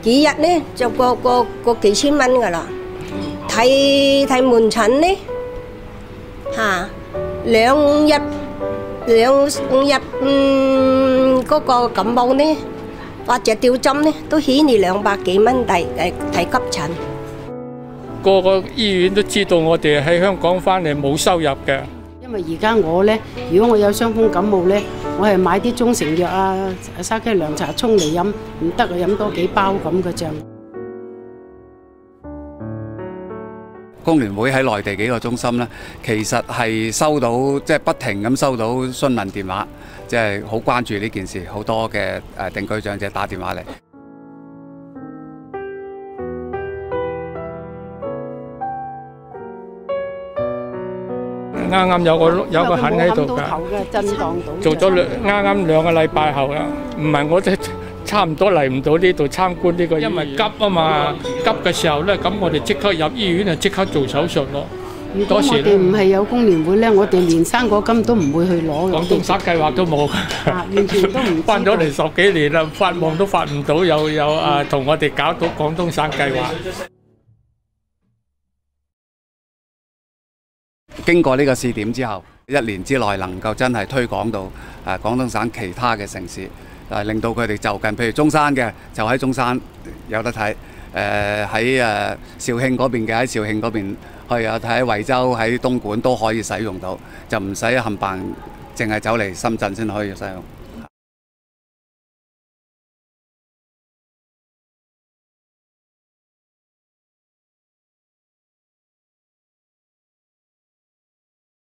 幾日咧就個幾千蚊噶啦。睇門診咧嚇兩日嗰個感冒咧或者吊針咧都起你200幾蚊睇急診。 個個醫院都知道我哋喺香港翻嚟冇收入嘅。 因為而家我咧，如果我有傷風感冒咧，我係買啲中成藥啊、沙棘涼茶沖嚟飲，唔得啊，飲多幾包咁嘅啫。 工聯會喺內地幾個中心咧，其實係收到即係不停咁收到詢問電話，即係好關注呢件事，好多嘅定居長者打電話嚟。 啱啱有個痕喺度㗎，做咗啱啱2個禮拜後啦，唔係我哋差唔多嚟唔到呢度參觀呢個，因為急啊嘛，急嘅時候咧，咁我哋即刻入醫院就即刻做手術咯。 如果我哋唔係有工聯會咧，我哋連生果金都唔會去攞嘅。 廣東省計劃都冇， 完全都唔。 翻咗嚟10幾年啦，發夢都發唔到，有同我哋搞到廣東省計劃。 經過呢個試點之後，1年之內能夠真係推廣到廣東省其他嘅城市，令到佢哋就近，譬如中山嘅就喺中山有得睇，喺肇慶嗰邊嘅喺肇慶嗰邊去啊，睇喺惠州喺東莞都可以使用到，就唔使冚唪唥淨係走嚟深圳先可以使用。